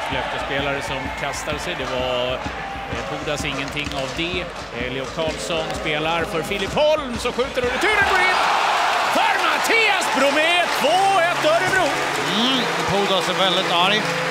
Skellefteå-spelare som kastade sig. Det var Podas ingenting av det. Leo Karlsson spelar för Filip Holm, så skjuter och returen går in för Mattias Bromé. 2-1 Örebro. Podas är väldigt arg.